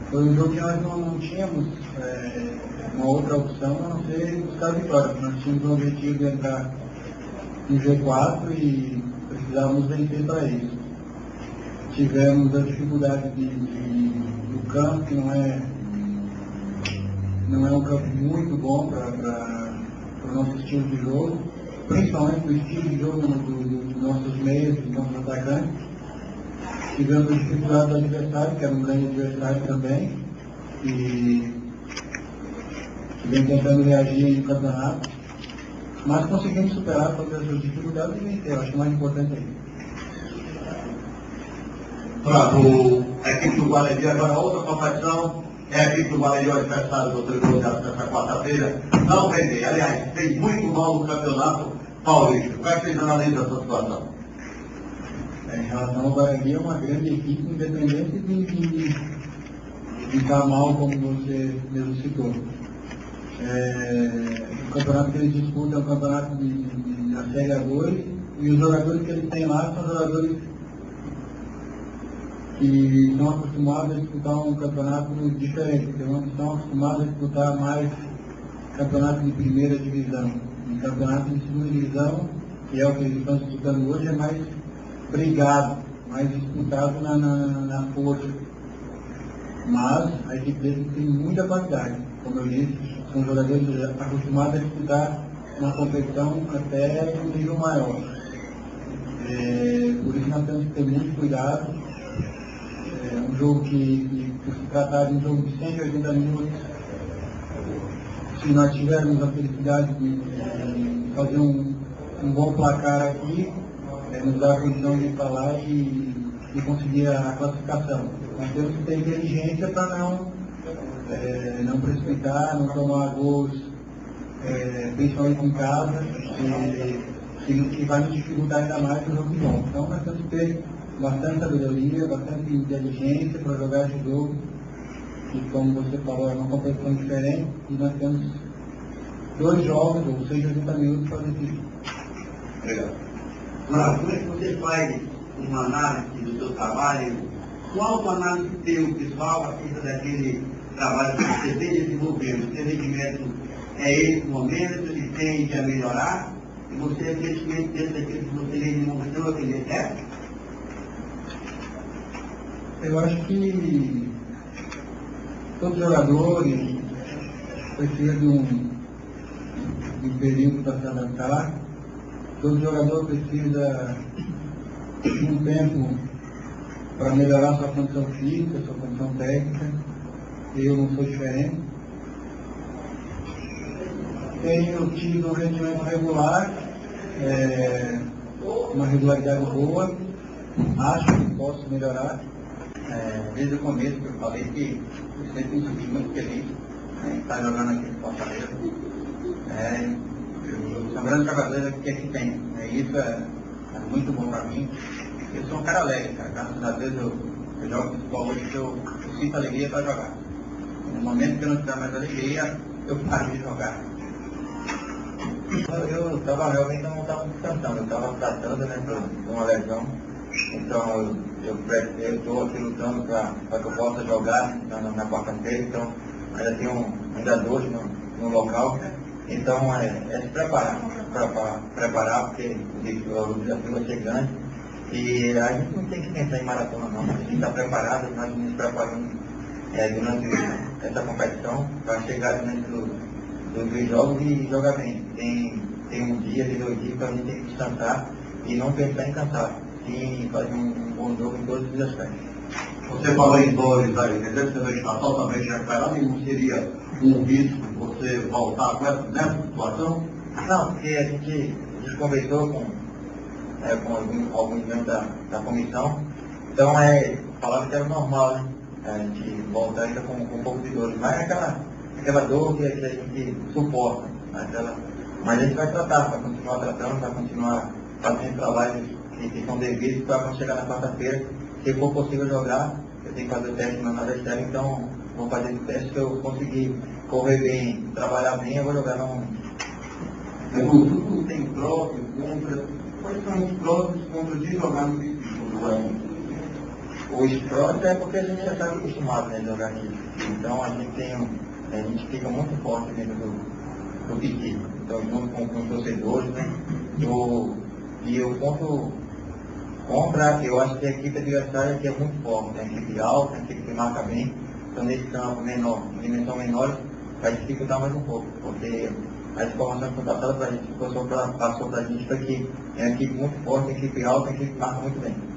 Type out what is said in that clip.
Foi um jogo que nós não tínhamos uma outra opção a não ser buscar a vitória. Nós tínhamos o objetivo de entrar no G4 e precisávamos vencer para isso. Tivemos a dificuldade do campo, que não é um campo muito bom para o nosso estilo de jogo, principalmente o estilo de jogo dos nossos meios, dos nossos atacantes. Tivemos a dificuldade do adversário, que era um grande adversário também, e vem tentando reagir no campeonato, mas conseguimos superar todas essas dificuldades e vencer. Eu acho que o mais importante é isso. Pronto, a equipe do Guarani agora outra competição, é a equipe do Guarani, o adversário do Tricolor nessa quarta-feira, não vender. Aliás, fez muito mal no campeonato paulista. Como é que vocês analisam essa situação? Em relação ao Guarani, é uma grande equipe, independente de estar mal, como você mesmo citou. O campeonato que eles disputam é um campeonato da Série A2, e os jogadores que eles têm lá são jogadores que estão acostumados a disputar um campeonato diferente, estão acostumados a disputar mais campeonato de primeira divisão. Um campeonato de segunda divisão, que é o que eles estão disputando hoje, é mais brigado, mais disputado na força. Mas a equipe deles tem muita qualidade. Como eu disse, são jogadores acostumados a disputar uma competição até um nível maior. Por isso nós temos que ter muito cuidado. É um jogo que por se tratar de um jogo de 180 minutos, se nós tivermos a felicidade de fazer um bom placar aqui, nos dá a condição de ir para lá e conseguir a classificação. Nós temos que ter inteligência para não precipitar, não tomar gols, principalmente em casa, que vai nos dificultar ainda mais o jogo de volta. Então nós temos que ter bastante sabedoria, bastante inteligência para jogar esse jogo, que, como você falou, é uma competição diferente, e nós temos 2 jogos, ou 180 minutos para decidir. Obrigado. Mas como é que você faz uma análise do seu trabalho? Qual a autoanálise teu, pessoal, acerca daquele trabalho que você vem desenvolvendo? O seu rendimento é esse momento, ele tende a melhorar, e você, evidentemente, dentro daquilo que você vem demonstrando, aquele é certo? Eu acho que todos os jogadores precisam de um período para se adaptar. Todo jogador precisa de um tempo para melhorar sua condição física, sua condição técnica. Eu não sou diferente. Tenho tido um rendimento regular, uma regularidade boa. Acho que posso melhorar. Desde o começo que eu falei que eu sempre me senti muito feliz em estar jogando aqui no Fortaleza. Eu sou um grande jogador que aqui tem. Isso é muito bom para mim. Eu sou um cara alegre, cara. Graças a Deus eu jogo futebol hoje que eu sinto alegria para jogar. No momento que eu não tiver mais alegria, eu paro de jogar. Eu estava realmente não estava descansando, eu estava tratando de uma lesão. Então eu estou aqui lutando para que eu possa jogar na quarta-feira, então ainda tenho ainda 2 no local. Então é se preparar, porque o desafio vai ser grande. E a gente não tem que pensar em maratona não, a gente está preparado, nós nos preparamos durante essa competição para chegar dentro dos jogos e jogar bem. Tem um dia, 2 dias para a gente ter que descansar e não pensar em cansar. E fazer um bom jogo em todos os aspectos. Você falou em dores aí, quer dizer que você está totalmente recuperado e não seria um risco você voltar nessa situação? Não, porque a gente conversou com alguns membros da comissão, então falaram que era normal, né? A gente voltar ainda com um pouco de dor, mas aquela dor que a gente suporta, mas a gente vai tratar, vai continuar tratando, vai continuar fazendo trabalhos que são devidos para quando chegar na quarta-feira, se for possível jogar, eu tenho que fazer o teste na nada externa, então vou fazer o teste, se eu conseguir correr bem, trabalhar bem, eu vou jogar no momento. Tudo tem prós e contras. Quais são os prós e os contras de jogar no Recife? o esporte é porque a gente já está acostumado, né, a jogar nisso. Então a gente fica muito forte dentro do PT. Então, junto com os torcedores, né? E o ponto contra, eu acho que a equipe adversária aqui é muito forte, né? A equipe alta, a equipe que marca bem. Então, nesse campo menor, dimensão menor, vai dificultar mais um pouco, porque a informação que foi passada para a gente, passou para a gente, foi que é uma equipe muito forte, uma equipe alta, uma equipe que marca muito bem.